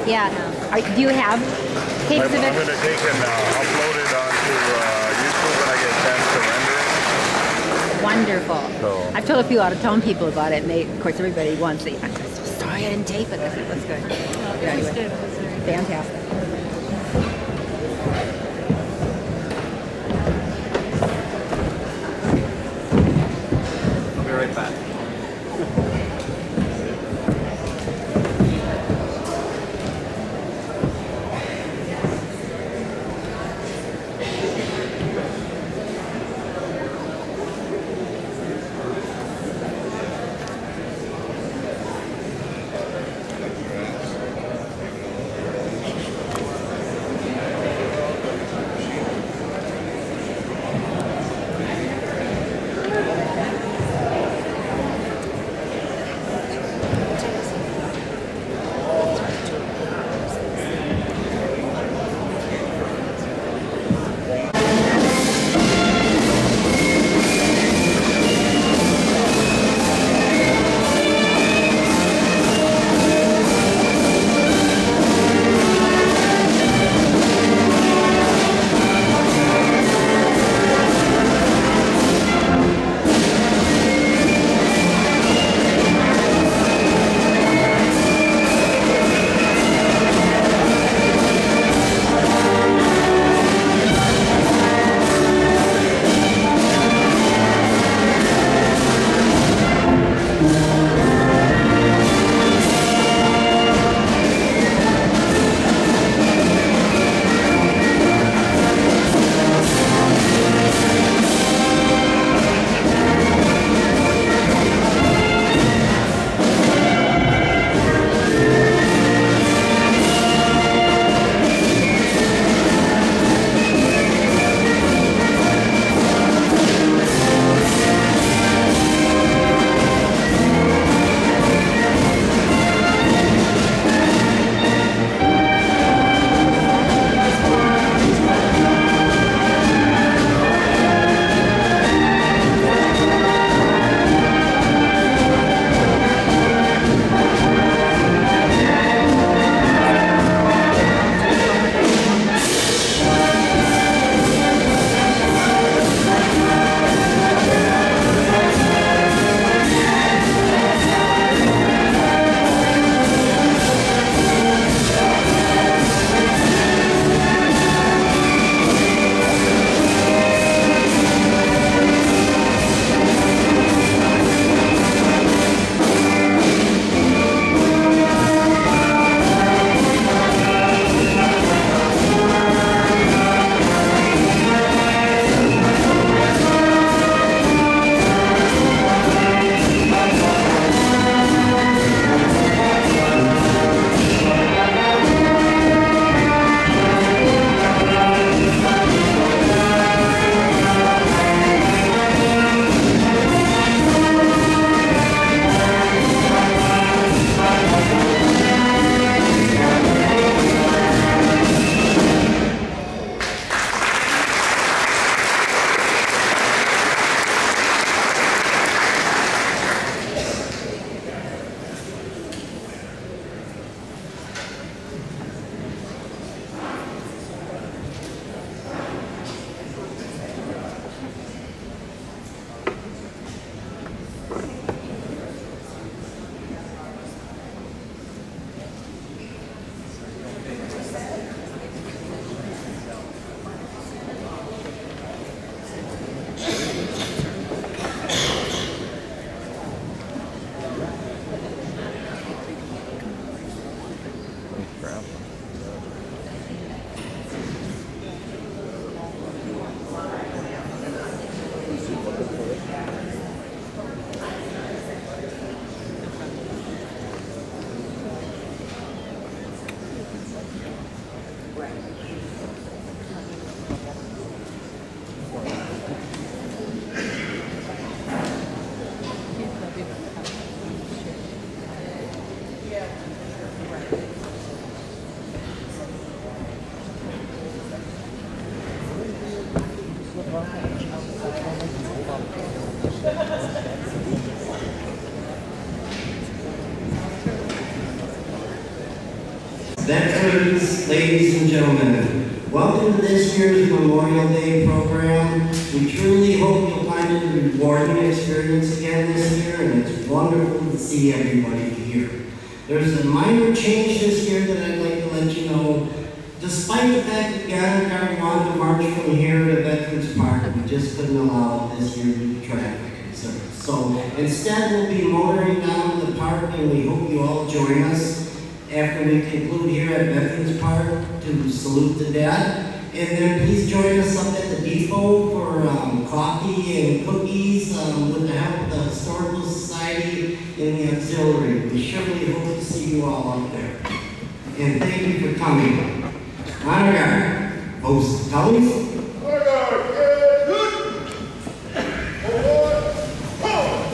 Yeah. Do you have tapes of I'm it? going to take and upload it onto YouTube when I get a chance to render it. Wonderful. So. I've told a few out-of-town people about it, and they, of course, everybody wants it. I'm so sorry I didn't tape it. I said, that's good. But anyway, fantastic. I'll be right back. Then Veterans, ladies and gentlemen, welcome to this year's Memorial Day program. We truly hope you'll find it a rewarding experience again this year, and it's wonderful to see everybody here. There's a minor change this year that I'd like to let you know. Despite the fact that Gavin and I wanted to march from here to Veterans Park, we just couldn't allow it this year due to traffic concerns. So instead, we'll be motoring down to the park, and we hope you all join us after we conclude here at Veterans Park to salute the dead. And then please join us up at the depot for coffee and cookies with the help of the Historical Society and the Auxiliary. We surely hope to see you all up there. And thank you for coming. Honor guard, post Tully's. Honor guard, get good. Forward, forward.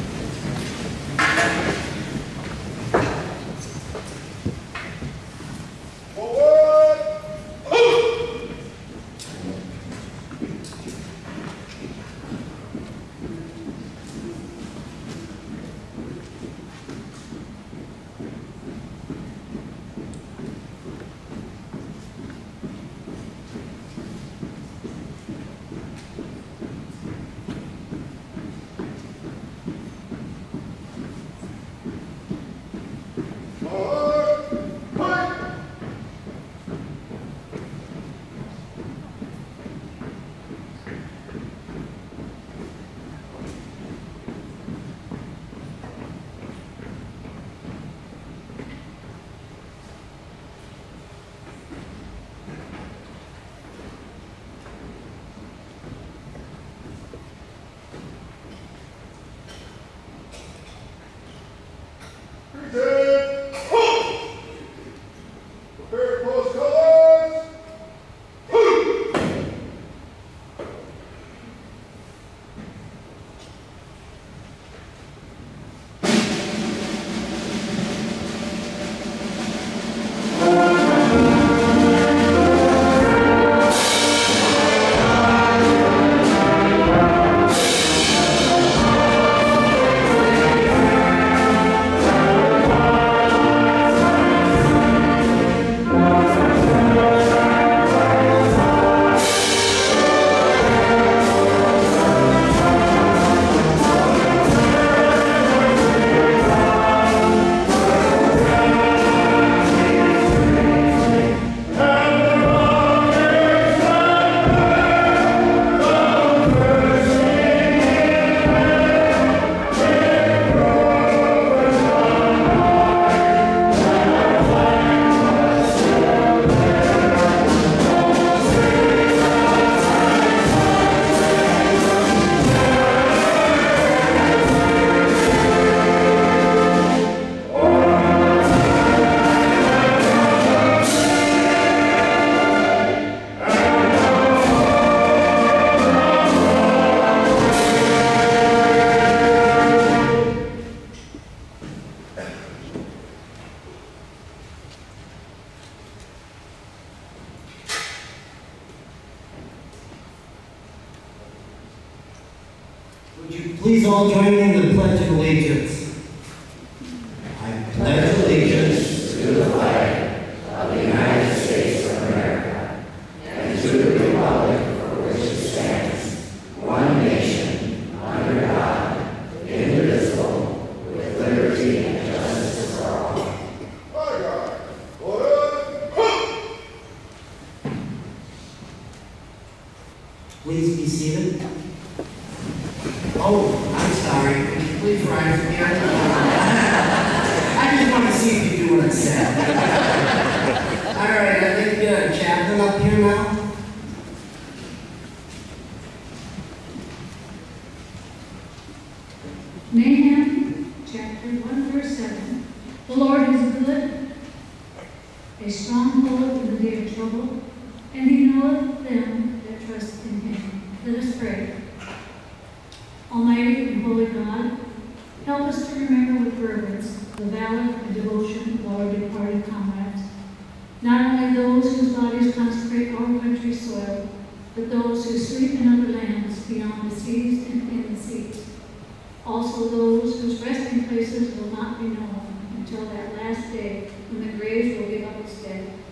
Would you please all join me in the Pledge of Allegiance? I pledge allegiance to the flag of the United States of America and to the republic for which it stands, one nation, under God, indivisible, with liberty and justice for all. Honor guard, order. Please be seated. Oh, I'm sorry. Could you please rise again? I just want to see if you do what I said. All right, I'd like to get a chaplain up here now. Nahum, chapter 1, verse 7. The Lord is good, a stronghold in the day of trouble, and he knoweth them that trust in him. Let us pray. Almighty and holy God, help us to remember with reverence the valor and devotion of our departed comrades, not only those whose bodies consecrate our country's soil, but those who sleep in other lands beyond the seas and in the seas. Also those whose resting places will not be known until that last day when the grave will give up its dead.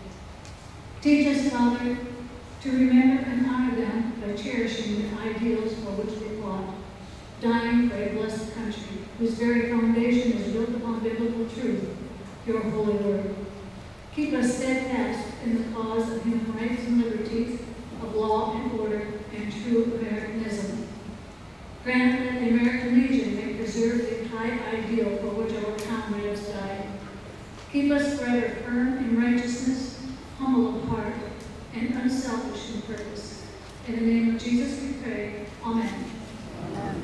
Teach us, Father, to remember and honor them by cherishing the ideals for which they fought, dying for a blessed country, whose very foundation is built upon biblical truth, your holy word. Keep us steadfast in the cause of human rights and liberties, of law and order, and true Americanism. Grant that the American Legion may preserve the high ideal for which our comrades died. Keep us forever firm in righteousness, humble of heart, and unselfish in purpose. In the name of Jesus we pray. Amen. Amen.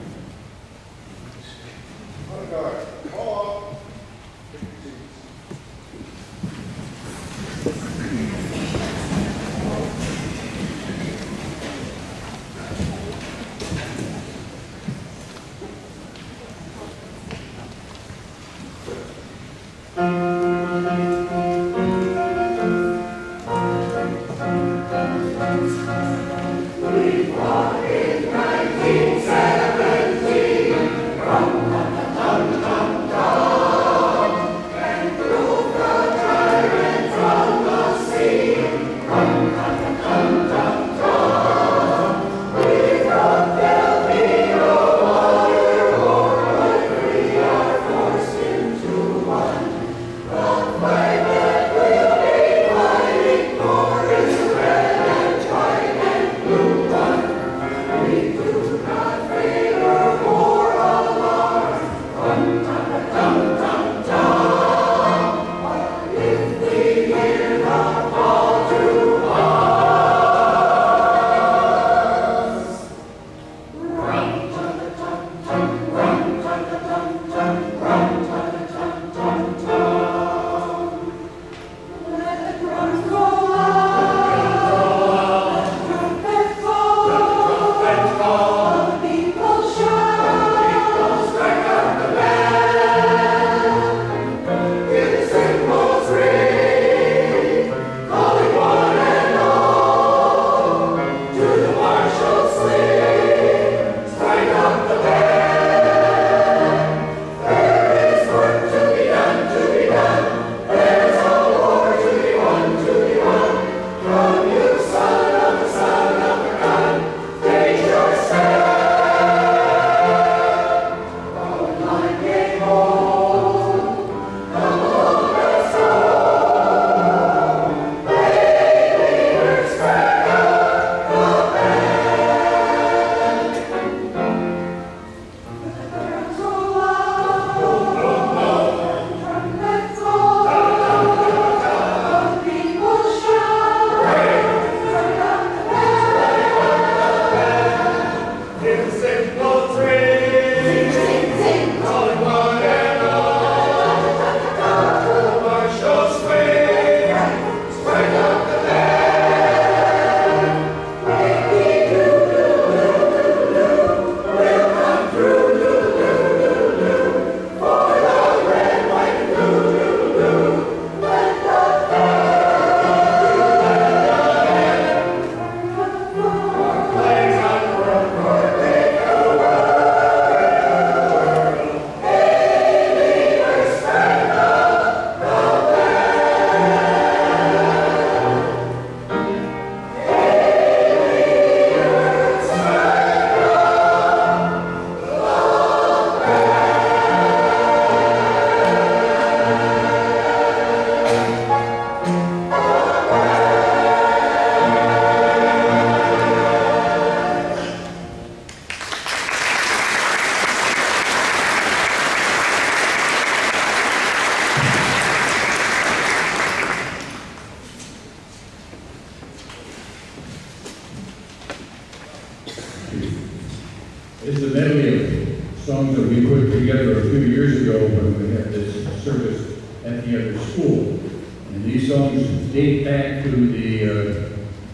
It's a medley of songs that we put together a few years ago when we had this service at the other school. And these songs date back to the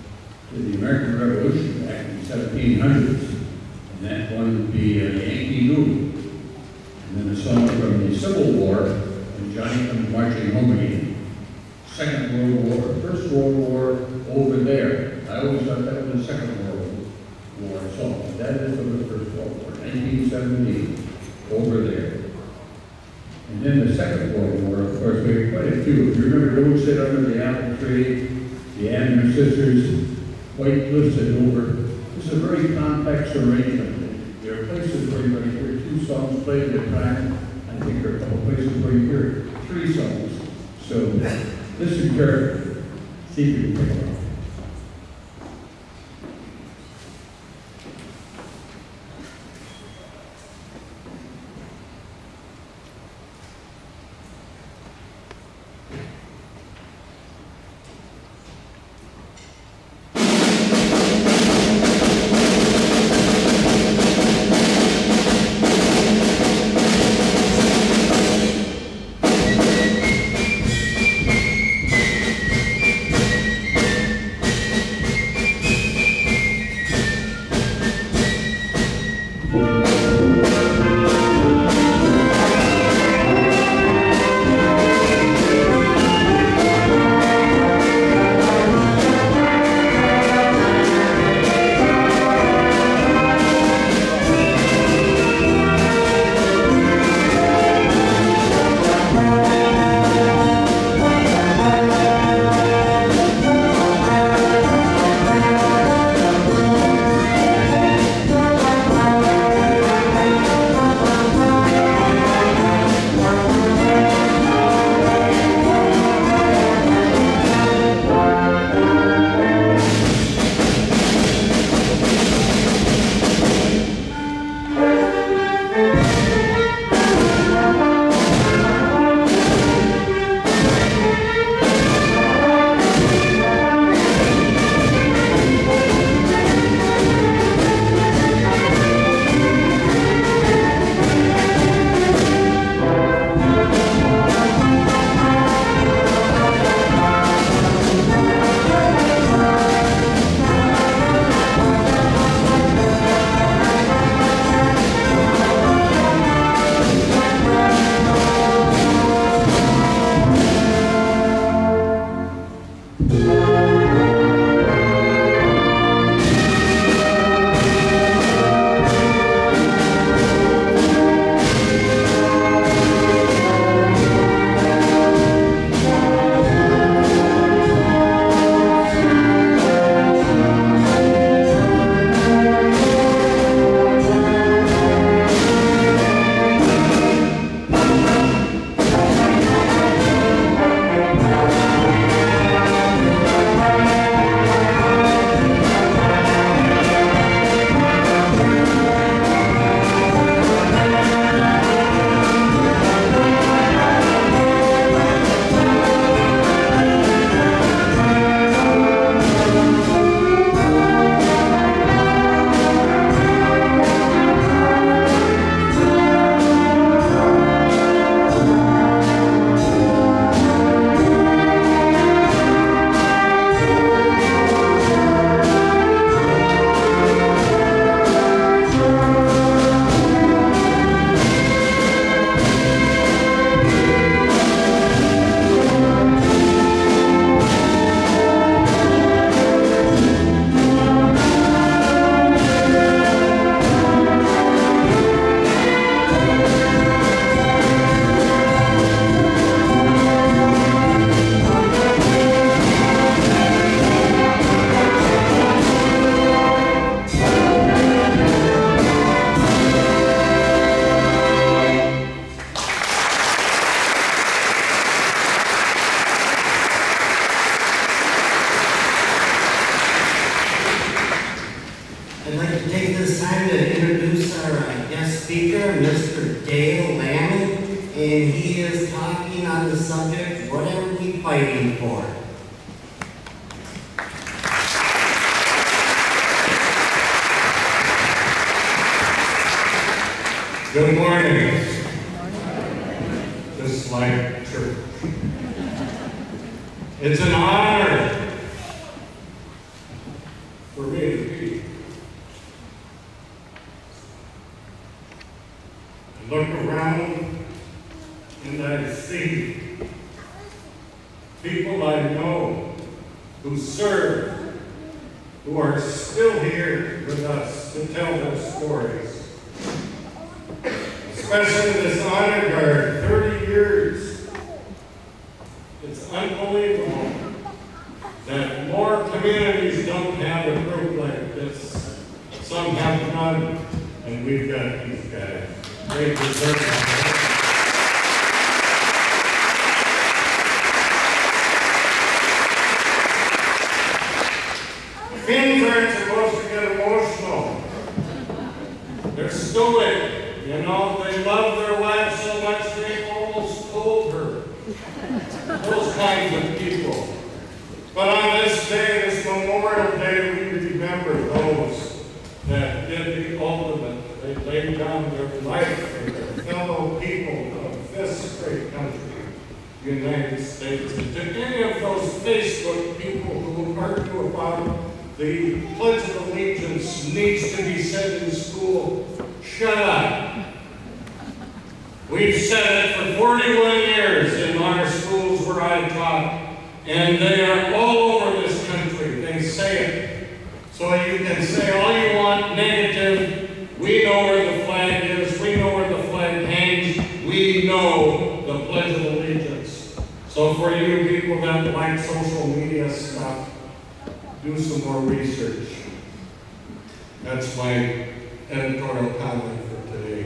American Revolution back in the 1700s. And that one would be Yankee Doodle. And then a song from the Civil War, and Johnny Comes Marching Home Again. Second World War, First World War, Over There. I always thought that was the Second World War song. That is from the First World War, 1917, Over There. And then the Second World War, of course, we had quite a few. If you remember, Don't Sit Under the Apple Tree, the Abner sisters, White Cliffs at Dover. It's a very complex arrangement. There are places where you hear 2 songs played at a time. I think there are a couple places where you hear 3 songs. So listen carefully. See if you can pick it up. Mr. Dale Lamont, and he is talking on the subject, what are we fighting for? Good morning. This is like church. It's an honor for me to be. I look around and I see people I know who serve, who are still here with us to tell their stories. Especially this honor guard, 30 years. It's unbelievable. that more communities don't have a group like this. Some have none, and we've got these guys. They deserve it. Finns aren't supposed to get emotional. They're stoic, you know. They love their wife so much they almost told her. Those kinds of people. But on this day, this Memorial Day, we remember those that did the ultimate. They laid down their life for their fellow people of this great country, the United States. And to any of those Facebook people who argue about the Pledge of Allegiance needs to be said in school, shut up. We've said it for 41 years in our schools where I taught, and they are all over this country. They say it. So you can say all you want negative. We know where the flag is. We know where the flag hangs. We know the Pledge of Allegiance. So for you people that like social media stuff, do some more research. That's my editorial comment for today.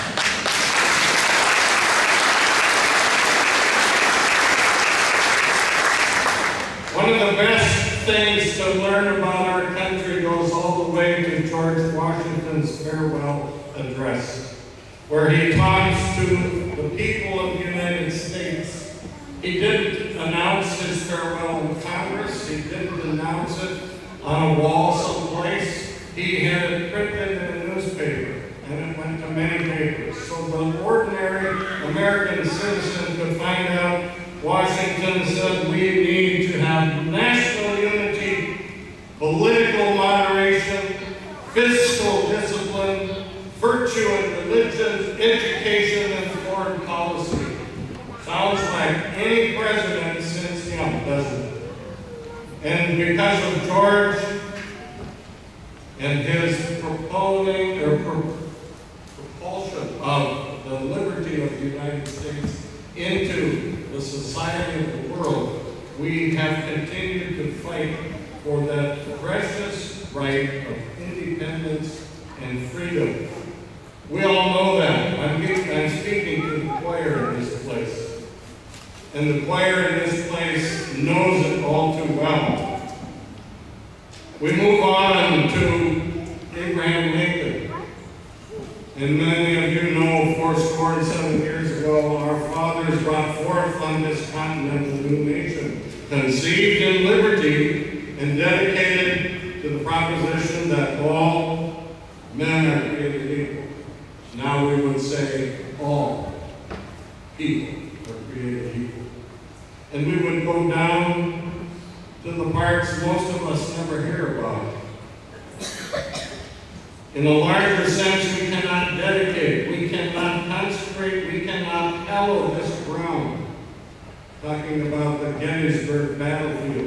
One of the best things to learn about our country goes all the way to George Washington's farewell address, where he talks to the people of the United States. He didn't announce his farewell in Congress. He didn't announce it on a wall someplace. He had it printed in a newspaper, and it went to many papers. So the ordinary American citizen could find out Washington said we need to have national unity, political moderation, fiscal discipline, virtue and religion, education, and foreign policy. Sounds like any president since him, doesn't it? And because of George and his propulsion of the liberty of the United States into the society of the world, we have continued to fight for that precious right of independence and freedom. We all know that. I'm speaking to the choir in this place. And the choir in this place knows it all too well. We move on to Abraham Lincoln. And many of you know 407 years ago, our fathers brought forth on this continent a new nation, conceived in liberty and dedicated to the proposition that all men are created equal. Now we would say all people are created equal. And we would go down to the parts most of us never hear about. In a larger sense, we cannot dedicate, we cannot consecrate, we cannot hallow this ground. Talking about the Gettysburg battlefield.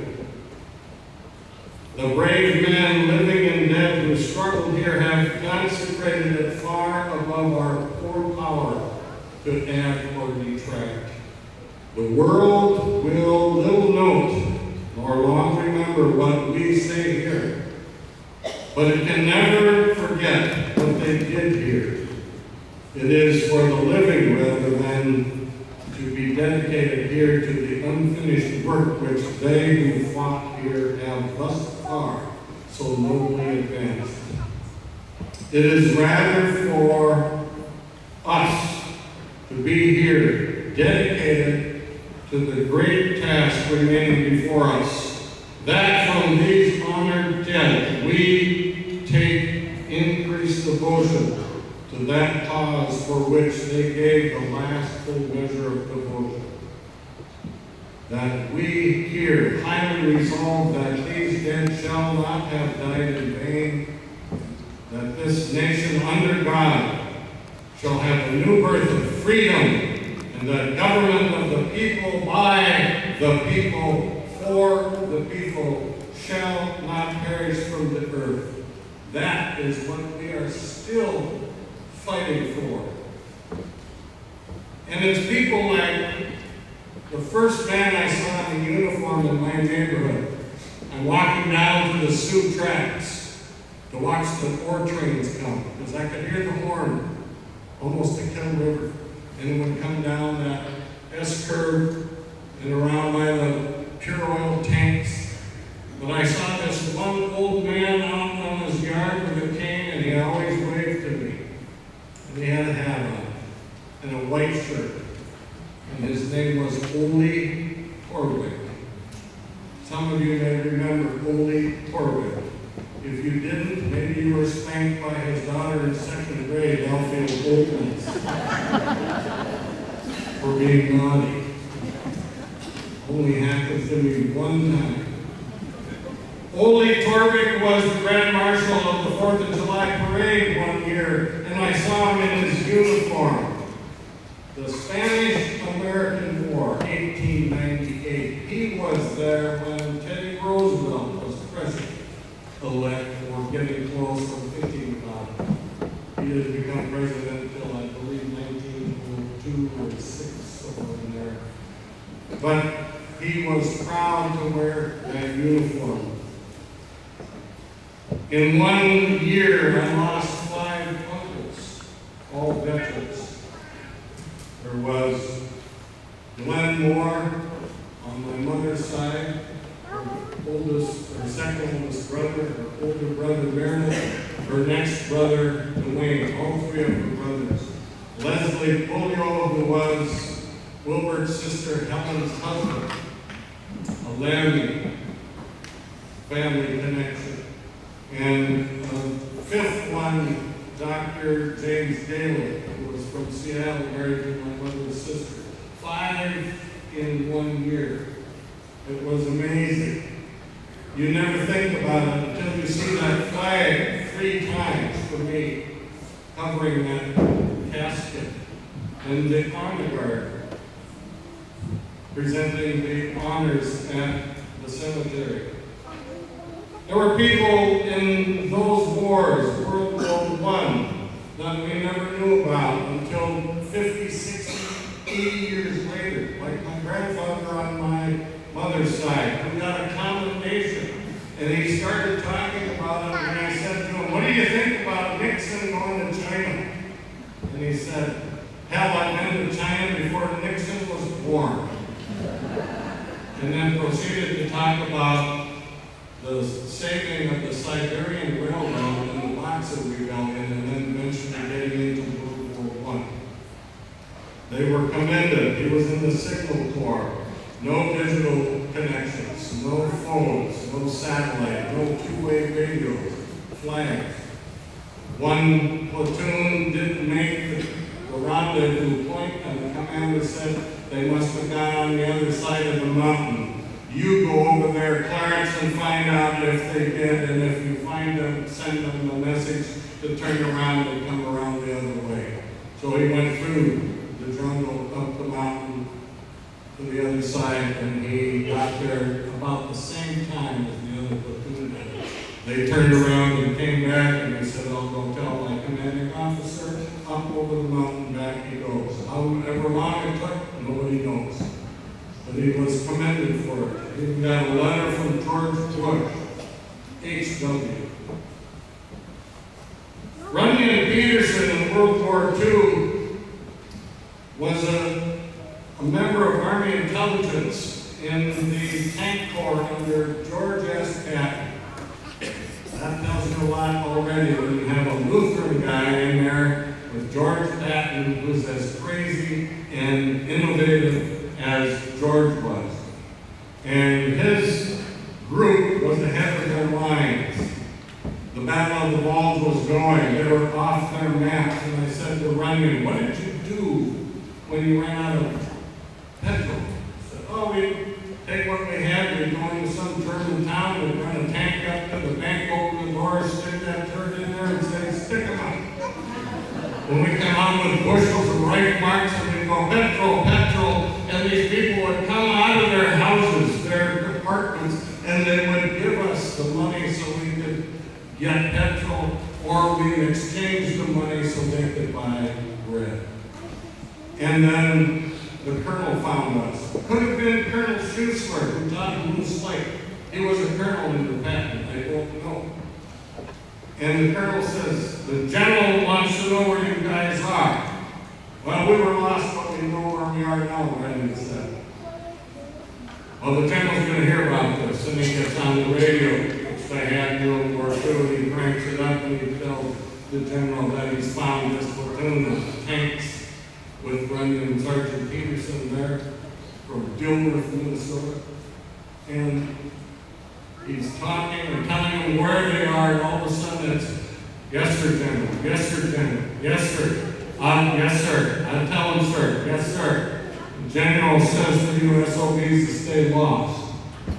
The brave men, living and dead, who struggled here have consecrated it far above our poor power to add or detract. The world will little note nor long remember what we say here, but it can never forget what they did here. It is for the living rather than to be dedicated here to the unfinished work which they who fought here have thus far so nobly advanced. It is rather for us to be here dedicated to the great task remaining before us, that from these honored dead we take increased devotion to that cause for which they gave the last full measure of devotion. That we here highly resolve that these dead shall not have died in vain, that this nation under God shall have a new birth of freedom, and the government of the people, by the people, for the people, shall not perish from the earth. That is what we are still fighting for. And it's people like the first man I saw in uniform in my neighborhood, walking down to the Sioux tracks to watch the ore trains come, because I could hear the horn almost to Kettle River. And it would come down that S-curve and around by the pure oil tanks. But I saw this one old man out on his yard with a cane, and he always waved to me. And he had a hat on and a white shirt. And his name was Ole Torwick. Some of you may remember Ole Torwick. If you didn't, maybe you were spanked by his daughter in 2nd grade, Alfie Goldman, for being naughty. Only happened to me one time. Ole Torwick was the Grand Marshal of the 4th of July parade one year, and I saw him in his uniform. The Spanish-American War, 1898. He was there when Teddy Roosevelt was president-elect, or getting close or thinking about it. He didn't become president until, I believe, 1902 or 6, somewhere in there. But he was proud to wear that uniform. In 1 year, I lost 5 uncles, all veterans. There was Glenn Moore on my mother's side, her second oldest brother, her older brother Meredith, her next brother Dwayne, all 3 of her brothers. Leslie Polio, who was Wilbert's sister Helen's husband, a Lammy family connection. And the 5th one, Dr. James Daly, who was from Seattle, married to my mother's sister. 5 in 1 year. It was amazing. You never think about it until you see that flag 3 times for me, covering that casket. And the honor guard, presenting the honors at the cemetery. There were people in those wars, World War I, that we never knew about until 50, 60, 80 years later, like my grandfather on my mother's side, who got a commendation. And he started talking about it, and I said to him, "What do you think about Nixon going to China?" And he said, "Hell, I've been to China before Nixon was born." And then proceeded to talk about the saving of the Siberian Railroad and the Boxer Rebellion, and then eventually getting into World War I. They were commended. He was in the Signal Corps. No digital connections, no phones, no satellite, no two-way radios, flags. One platoon didn't make the rendezvous point, and the commander said they must have gone on the other side of the mountain. You go over there, Clarence, and find out if they did, and if you find them, send them a message to turn around and come around the other way. So he went through the jungle, up the mountain, to the other side, and he got there about the same time as the other platoon did. They turned around and came back, and he said, "I'll go tell my commanding officer." Up over the mountain, back he goes. However long it took, nobody knows. But he was commended for it. He got a letter from George Bush, H.W. Runyon Peterson in World War II was a member of Army Intelligence in the Tank Corps under George S. Patton. That tells you a lot already when you have a Lutheran guy in there with George Patton, who's as crazy and innovative as George was. And his group was ahead of their lines. The Battle of the Bulge was going. They were off their maps, and I said to Runyon, "What did you do when you ran out of petrol?" He said, "Oh, we take what we had, we'd go into some German town, we'd run a tank up to the bank, open the door, stick that turd in there, and say, 'Stick 'em up.' When we come out with bushels of rifle marks, and we'd go, 'Petrol, petrol,' and these people would come out of their houses, their apartments, and they would give us the money so we could get petrol, or we would exchange the money so they could buy bread. And then the colonel found us. Could have been Colonel Schuessler, who taught Moose Lake He was a colonel in the patent, I don't know. And the colonel says, the general wants to know where you guys are. Well, we were lost, but we know where we are now, Brendan said. Well, the general's going to hear about this, and he gets on the radio, which they had in World War II. He cranks it up and he tells the general that he's found this platoon of tanks with Brendan and Sergeant Peterson there from Dilworth, Minnesota. And he's talking and telling them where they are, and all of a sudden it's, yes, sir, General. Yes, sir, General. Yes, sir. Yes, sir. I tell him, sir. Yes, sir. The General says for you SOBs to stay lost.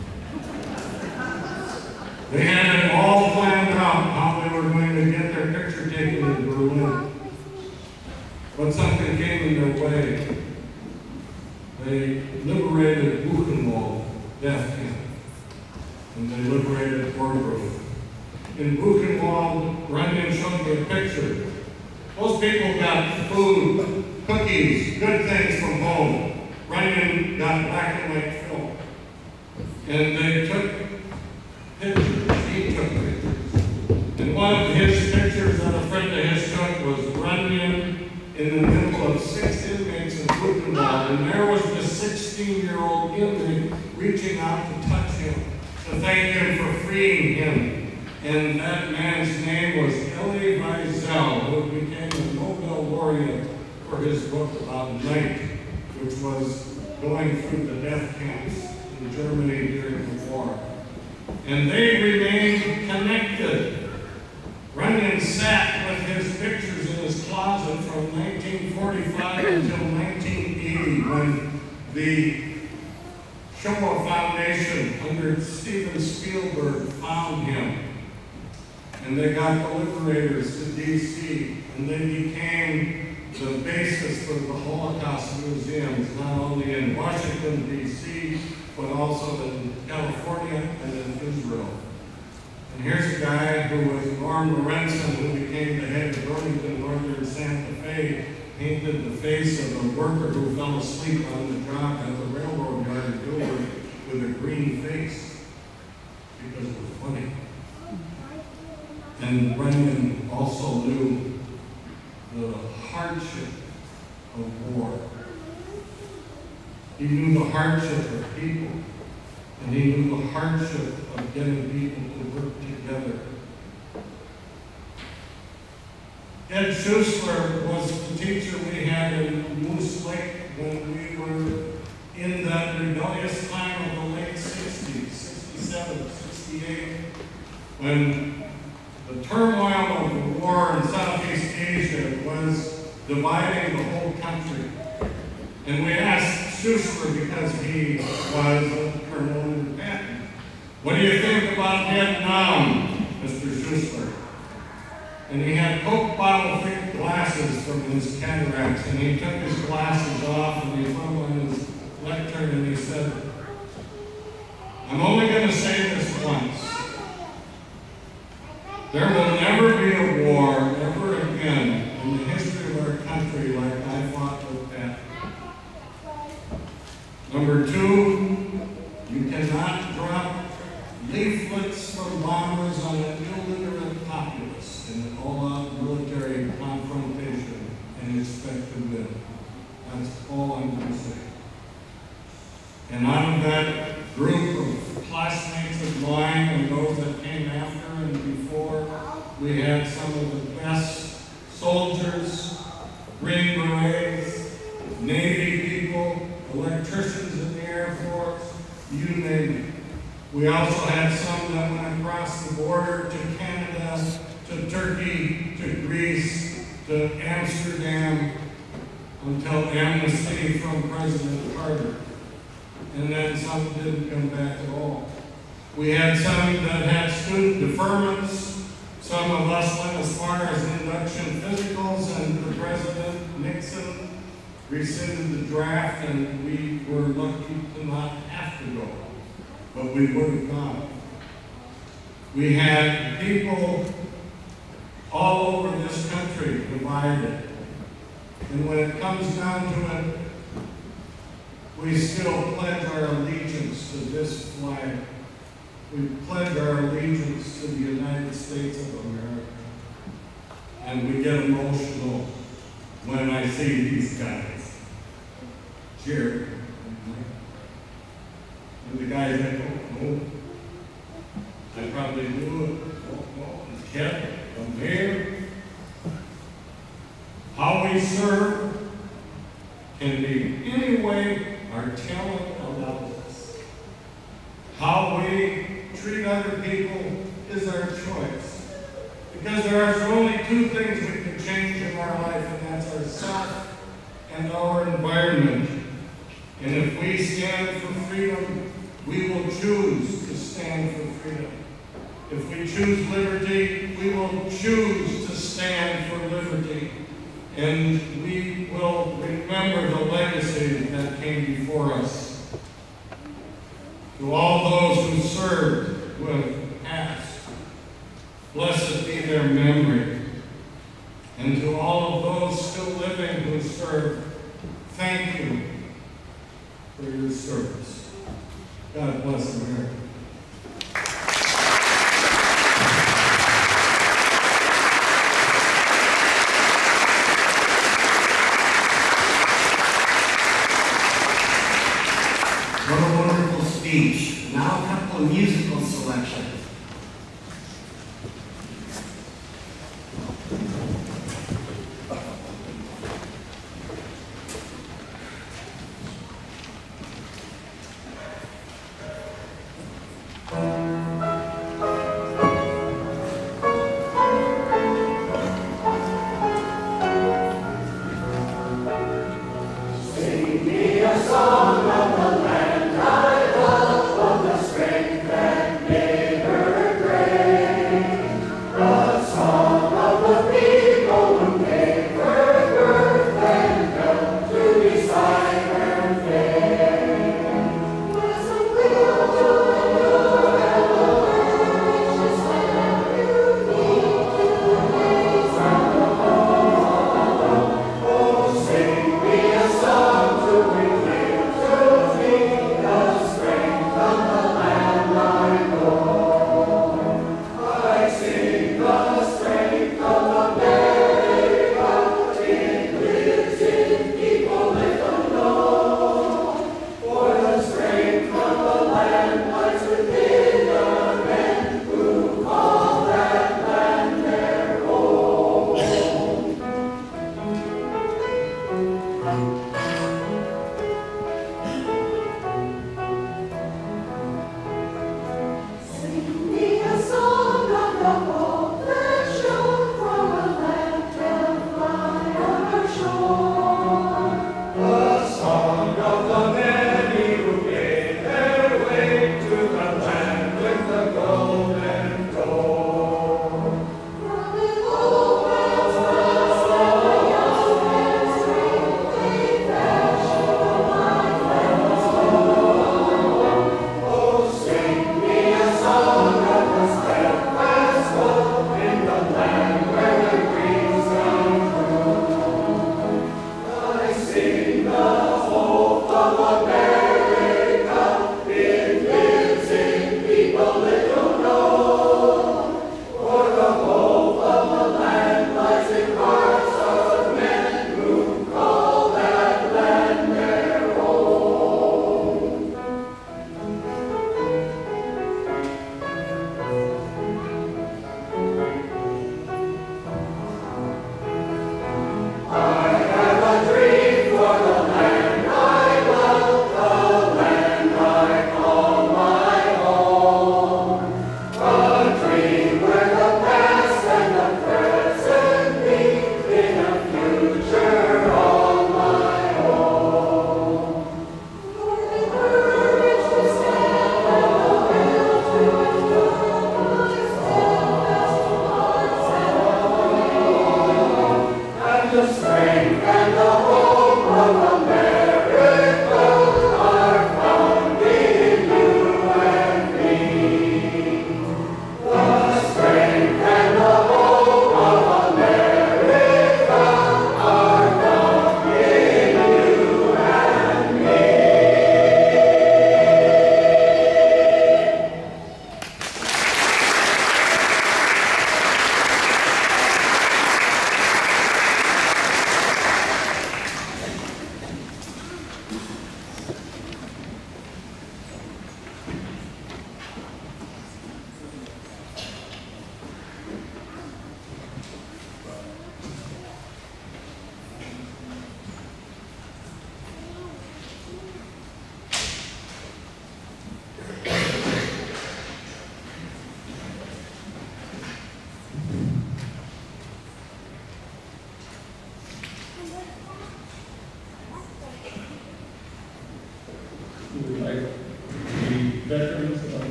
They had it all planned out how they were going to get their picture taken in Berlin. But something came in their way. They liberated Buchenwald, death camp. And they liberated Ortberg. In Buchenwald, Brendan showed me a picture. Most people got food, cookies, good things from home. Brendan got black and white film. And they took pictures. He took pictures. And one of his pictures that a friend of his took was Brendan in the middle of 6 inmates in Buchenwald. And there was this 16-year-old inmate reaching out to touch him, to thank him for freeing him. And that man's name was Elie Wiesel, who became a Nobel laureate for his book about Night, which was going through the death camps in Germany during the war. And they remained connected. Brendan sat with his pictures in his closet from 1945 until 1980, when the Shoah Foundation under Steven Spielberg found him. And they got the Liberators to D.C., and they became the basis for the Holocaust museums, not only in Washington, D.C., but also in California and in Israel. And here's a guy who was Norm Lorenzen, who became the head of Burlington Northern Santa Fe, painted the face of a worker who fell asleep on the job at the railroad yard in Dilworth with a green face, because it was funny. And Brendan also knew the hardship of war. He knew the hardship of people, and he knew the hardship of getting people to work together. Ed Schussler was the teacher we had in Moose Lake when we were in that rebellious time of the late 60s, 67, 68, when the turmoil of the war in Southeast Asia was dividing the whole country. And we asked Schussler, because he was a colonel in the patent, what do you think about Vietnam, Mr. Schussler? And he had Coke bottle thick glasses from his cataracts, and he took his glasses off and he put them on his lectern and he said, I'm only going to say this once. There will never be a war ever again in the history of our country like I fought with that. Number two, you cannot drop leaflets from bombers on an illiterate populace in an all-out military confrontation and expect to win. That's all I'm going to say. And out of that group of classmates of mine and those that came after and before, we had some of the best soldiers, Green Berets, Navy people, electricians in the Air Force, you name it. We also had some that went across the border to Canada, to Turkey, to Greece, to Amsterdam, until amnesty from President Carter. And then some didn't come back at all. We had some that had student deferments. Some of us went as far as induction physicals, and the President Nixon rescinded the draft, and we were lucky to not have to go. But we would have gone. We had people all over this country divided. And when it comes down to it, we still pledge our allegiance to this flag. we pledge our allegiance to the United States of America. And we get emotional when I see these guys cheer. And the guys that don't know, I probably knew it. Oh, it's Kevin from here. How we serve can be any way our talent allows us. How we treat other people is our choice. Because there are only two things we can change in our life, and that's ourselves and our environment. And if we stand for freedom, we will choose to stand for freedom. If we choose liberty, we will choose to stand for liberty. And we will remember the legacy that came before us. To all those who served, who have passed, blessed be their memory. And to all of those still living who serve, thank you for your service. God bless America. What a wonderful speech. Now a couple of musical selections.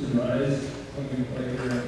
demise, something like that.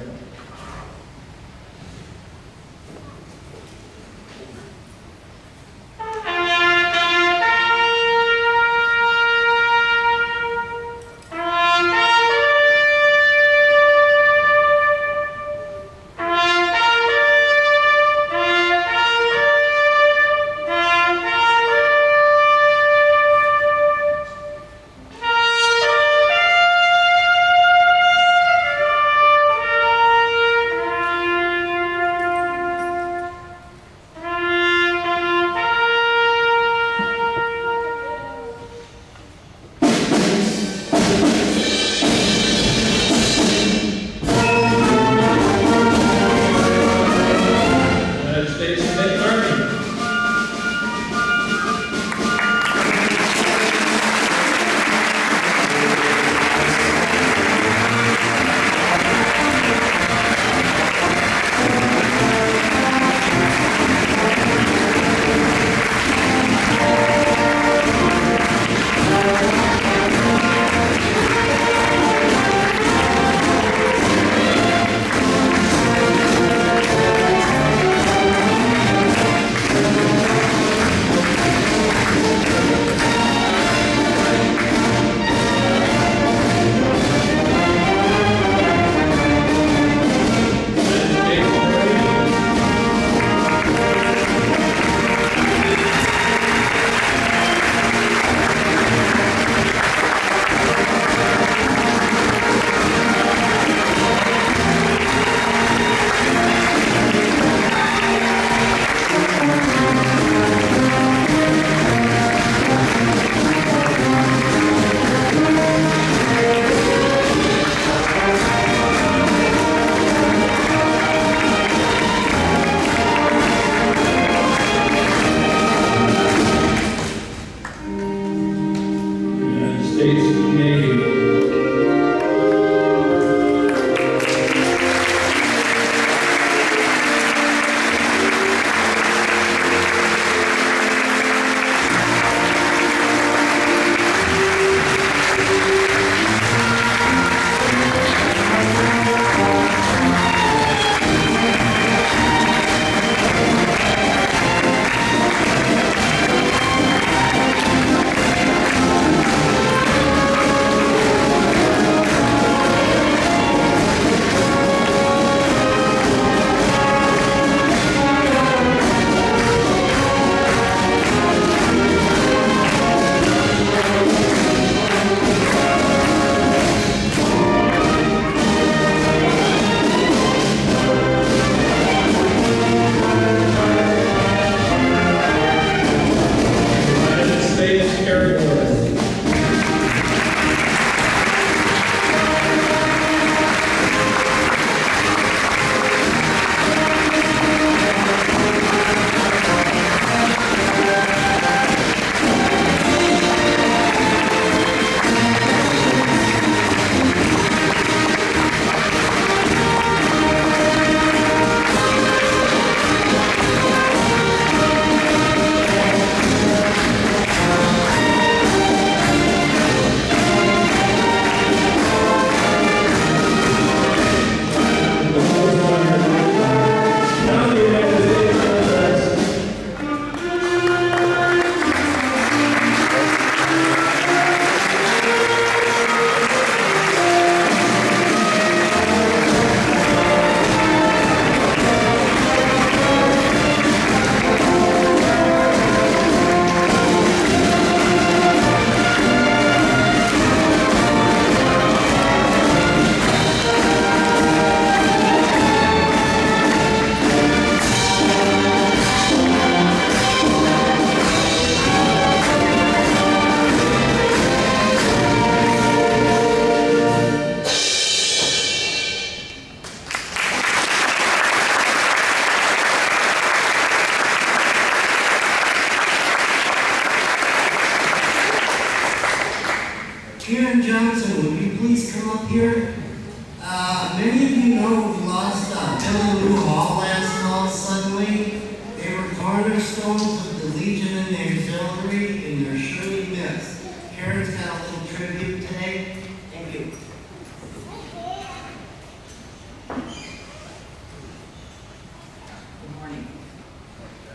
Karen Johnson, would you please come up here? Many of you know we've lost Bill and Lou Hall last fall suddenly. They were cornerstones of the Legion and the Auxiliary, and they're surely missed. Karen's got a little tribute today. Thank you.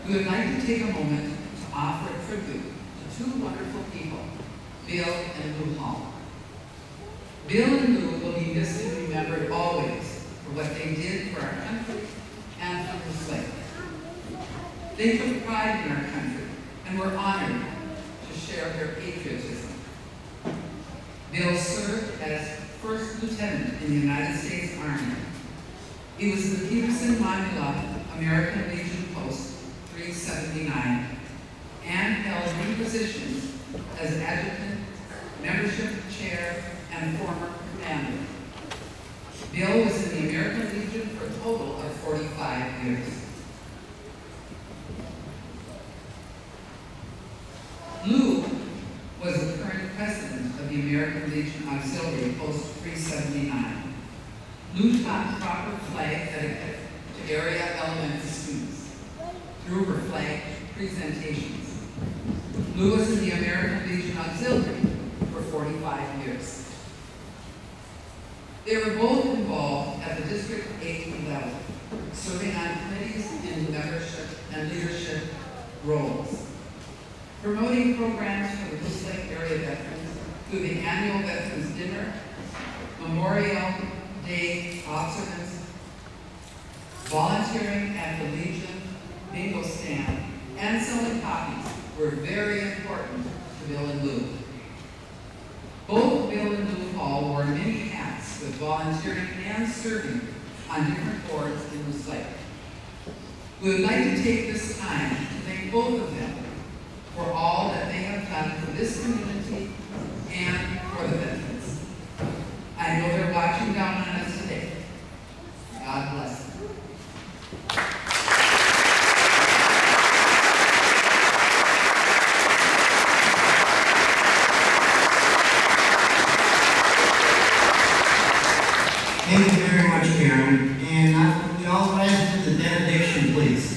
we would like to take a moment to offer a tribute to two wonderful people, Bill and Lou Hall. Bill and Lou will be missed and remembered always for what they did for our country and for the slave. They took pride in our country and were honored to share their patriotism. Bill served as First Lieutenant in the United States Army. He was in the Peterson-Monmouth American Legion Post 379 and held many positions as adjutant, membership chair, and former commander. Bill was in the American Legion for a total of 45 years. Lou was the current president of the American Legion Auxiliary Post 379. Lou taught proper flag etiquette to area elementary students through her flag presentations. Lou was in the American Legion Auxiliary for 45 years. They were both involved at the District 8 level, serving on committees in membership and leadership roles, promoting programs for the Moose Lake area veterans through the annual Veterans Dinner, Memorial Day observance, volunteering at the Legion bingo stand, and selling copies were very important to Bill and Lou. Both Bill and Lou Hall wore many hats with volunteering and serving on different boards in Moose Lake. We would like to take this time to thank both of them for all that they have done for this community and for the veterans. I know they're watching down on us today. God bless them. Thank you very much, Karen. And we also ask for the benediction, please.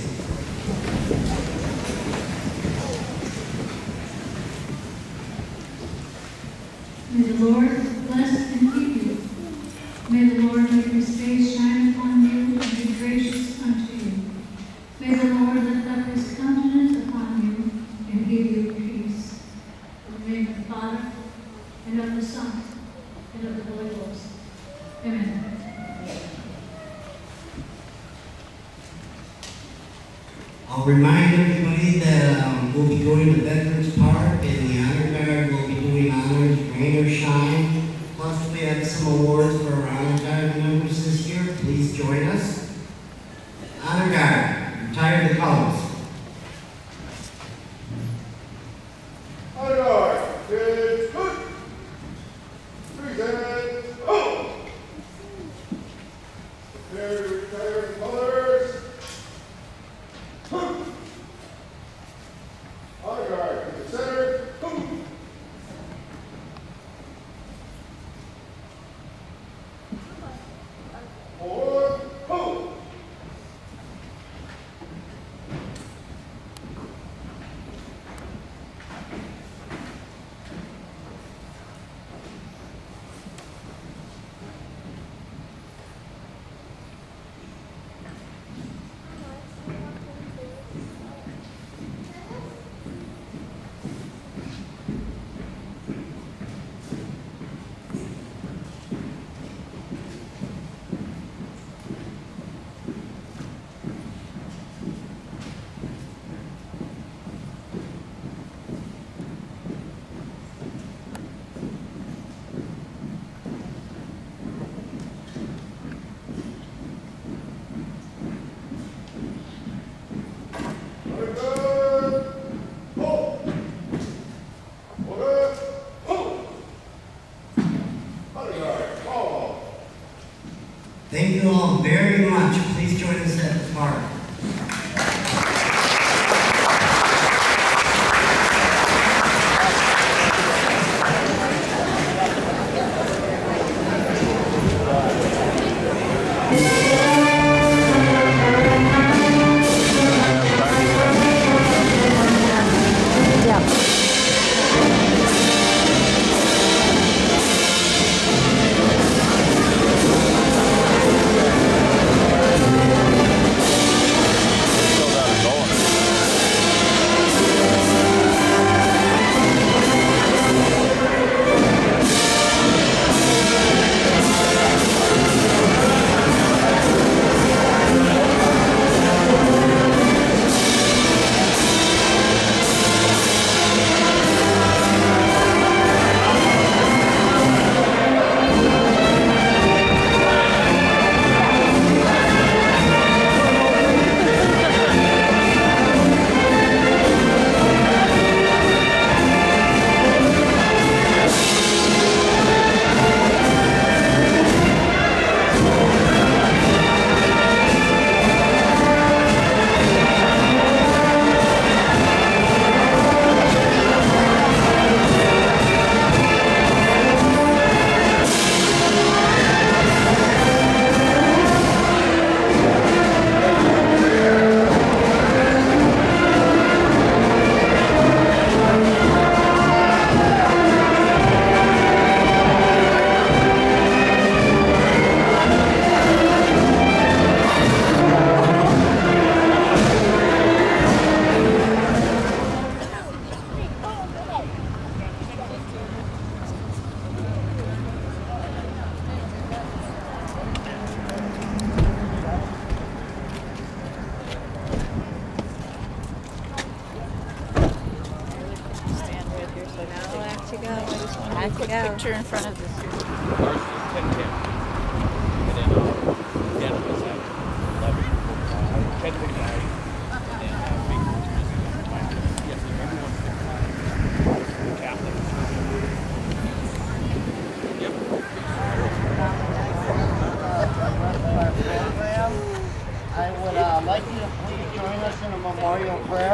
May the Lord bless and keep you. May the Lord make his face shine upon you and be gracious unto you. May the Lord lift up his countenance upon you and give you peace. In the name of the Father, and of the Son, and of the Holy Ghost. Amen. I'll remind everybody that we'll be going to Veterans Park, and the Honor Guard will be doing honors, rain or shine. Plus, we have some awards for our Honor Guard members this year. Please join us. Honor Guard, retire the colors. Honor Guard, it's good. Present, oh! Prepare to retire the colors. Honor Guard, to the center. Forward, ho! Thank you all very much. Please join us at the park. Time to quick go. picture in front of this. Ours was 10:10. And then Dan was at 11:45, 10:45. And then Big was at 5:30. Yes, everyone's there. Catholic. Yep. I would like you to please join us in a memorial prayer.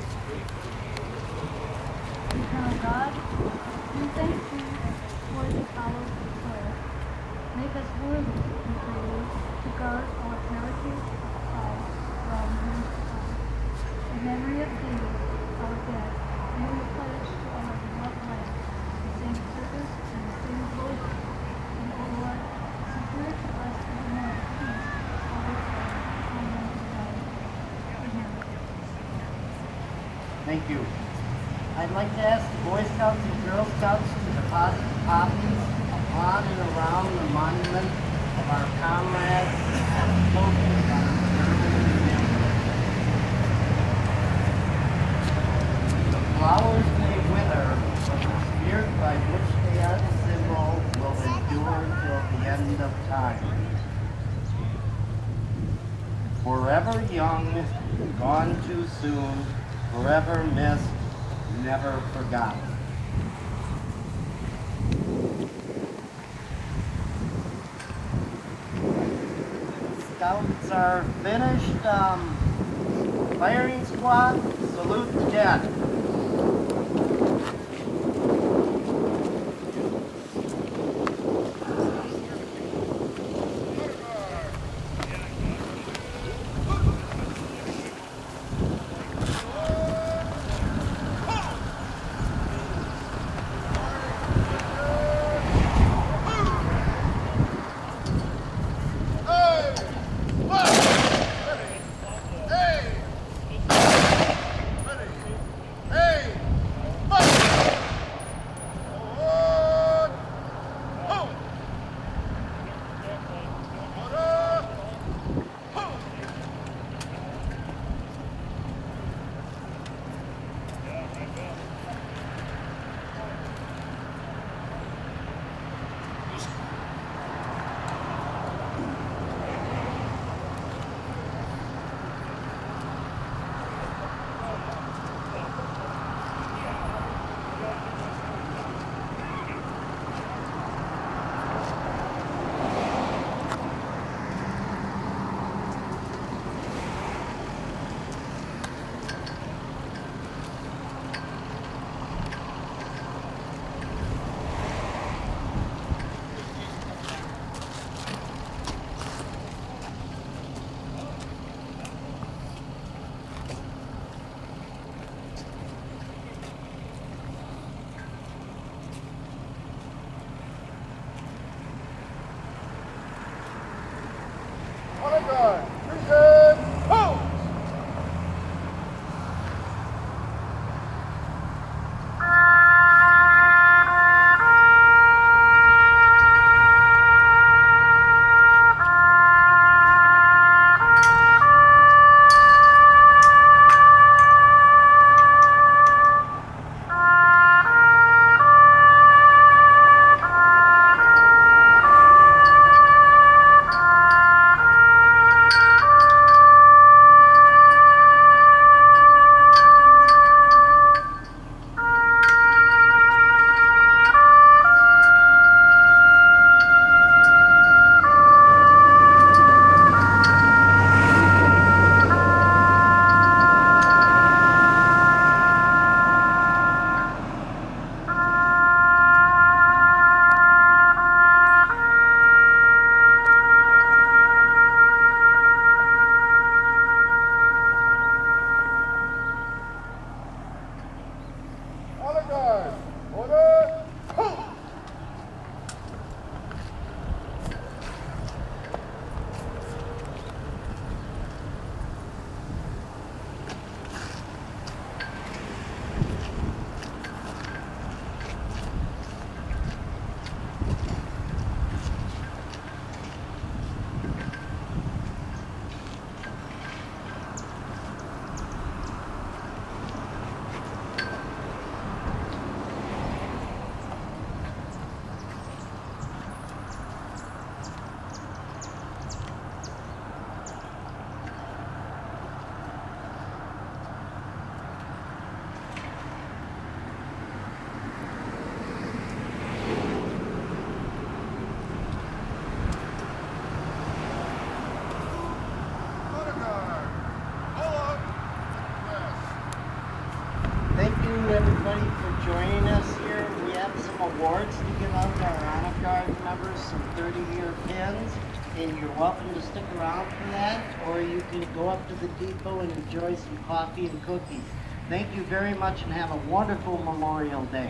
Eternal God, we thank you for this hour of prayer. Make us worthy, we pray, to guard our heritage of Christ from years to come. In memory of thee, our dead, may we pledge to our beloved land the same service and the same devotion. And, O Lord, secure to us the renown of peace, always amen to God. Amen. Thank you. I'd like to ask the Boy Scouts and Girl Scouts to deposit copies upon and around the monument of our comrades and focus on observing and remembering. The flowers may wither, but the spirit by which they are the symbol will endure till the end of time. Forever young, gone too soon, forever missed, never forgotten. Scouts are finished. Firing squad, salute the dead. and you're welcome to stick around for that, or you can go up to the depot and enjoy some coffee and cookies. Thank you very much and have a wonderful Memorial Day.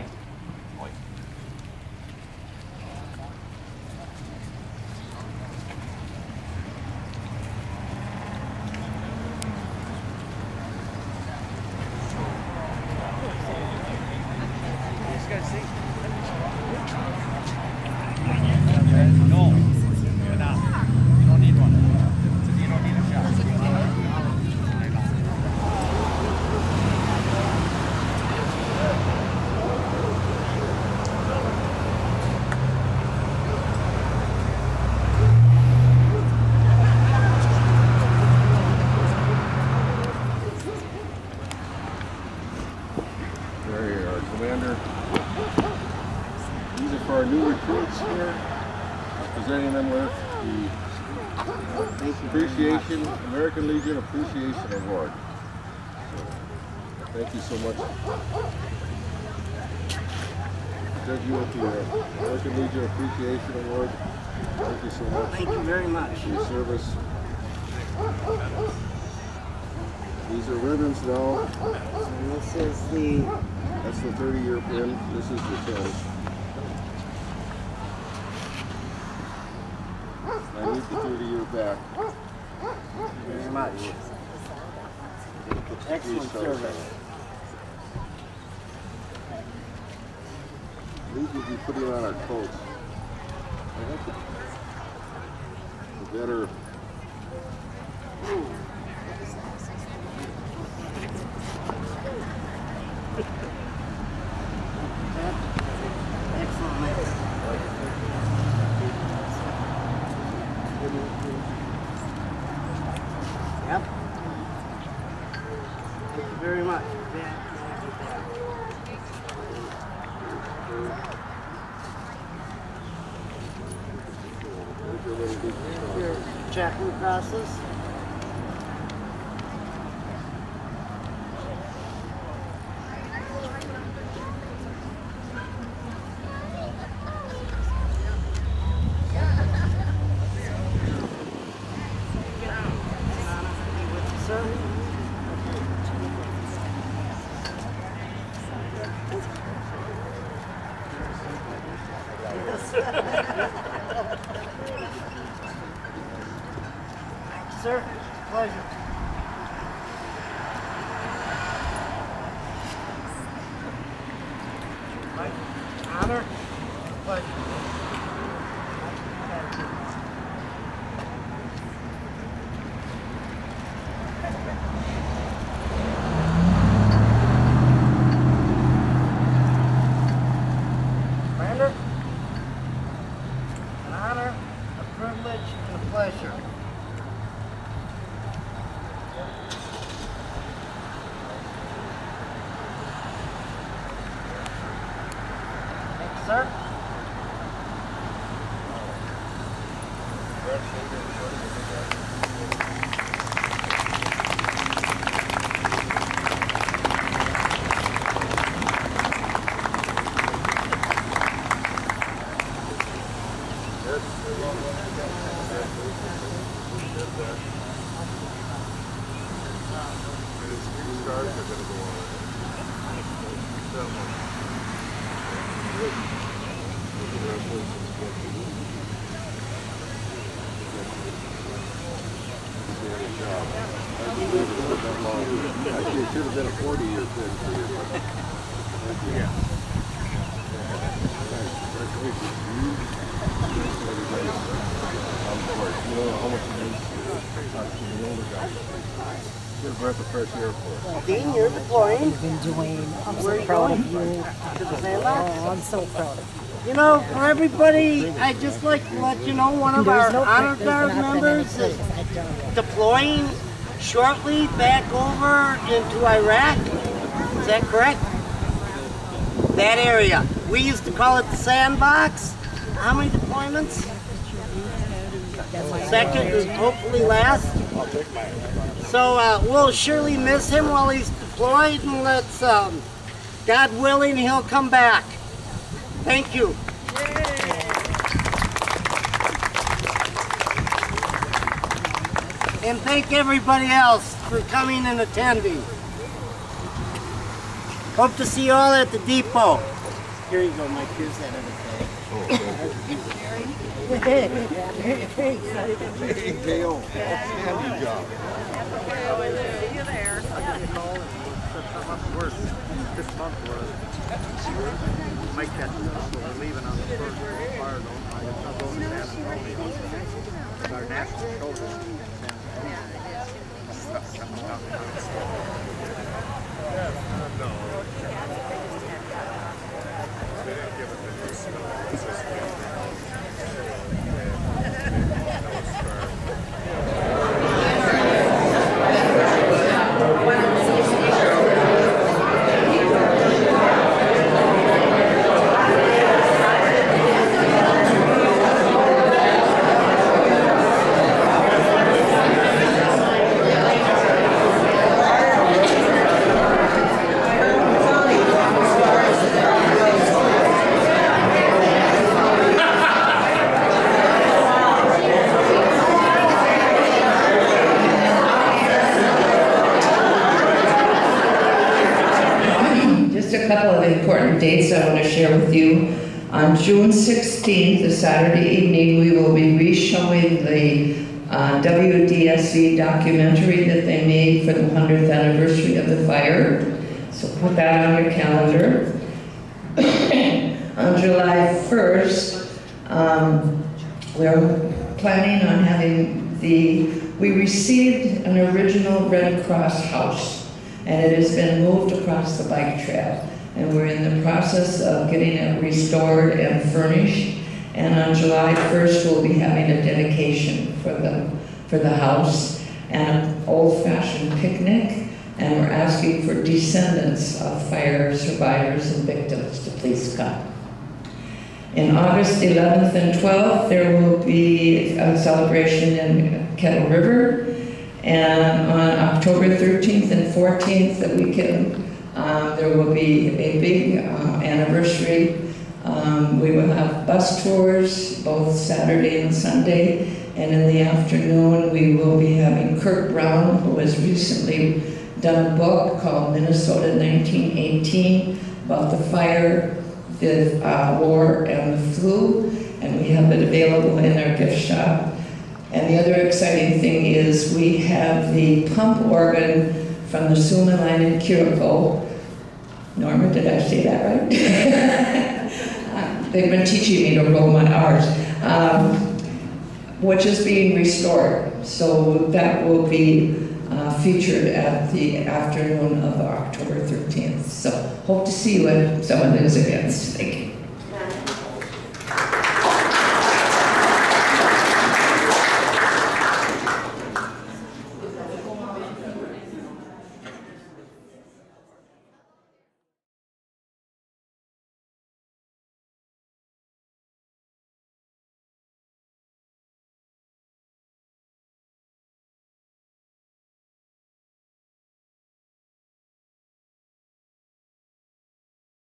Commander. These are for our new recruits here. Presenting them with the Appreciation, American Legion Appreciation Award. So, thank you so much. Present you with the American Legion Appreciation Award. Thank you so much. Thank you very much. For your service. These are ribbons now. And this is the... That's the 30-year pin. This is the 10. I need the 30-year back. Thank you very much. Excellent service. These would be putting on our coats. I think the better. Excellent mix. Yep. Thank you very much. Your chaplain crosses. Sir, pleasure. Right. Honor, pleasure. Commander, an honor, a privilege, and a pleasure. Sir? Actually, it should have been a 40-year thing for you. Thank you. Yeah. You know how much it means to the older guys. Get a breath of fresh air for us. Dean, you're deploying. You've been doing. I'm Where are so you proud going? of you. To the sandbox? Oh, I'm so proud of you. You know, for everybody, I'd just like to let you know one of our honor guard members is deploying shortly back over into Iraq. Is that correct? That area. We used to call it the sandbox. How many deployments? Second and hopefully last. So we'll surely miss him while he's deployed, and let's, God willing, he'll come back. Thank you. And thank everybody else for coming and attending. Hope to see you all at the depot. Here you go, Mike. Here's that other thing. Hey, Dale. Outstanding job. See you there. Worse this month was Mike catches us, so we're leaving on the first fire zone. I'm going to San Antonio. It's our national shoulder. Dates I want to share with you. On June 16th, the Saturday evening, we will be re-showing the WDSC documentary that they made for the 100th anniversary of the fire. So put that on your calendar. On July 1st, we're planning on having we received an original Red Cross house, and it has been moved across the bike trail. And we're in the process of getting it restored and furnished. And on July 1st, we'll be having a dedication for the house and an old-fashioned picnic. And we're asking for descendants of fire survivors and victims to please come. In August 11th and 12th, there will be a celebration in Kettle River. And on October 13th and 14th, the weekend, there will be a big anniversary. We will have bus tours both Saturday and Sunday, and in the afternoon we will be having Kurt Brown, who has recently done a book called Minnesota 1918 about the fire, the war, and the flu, and we have it available in our gift shop. And the other exciting thing is we have the pump organ from the Suma line in Kiriko. Norma, did I say that right? They've been teaching me to roll my R's, which is being restored. So that will be featured at the afternoon of October 13th. So hope to see you at some of those events. Thank you.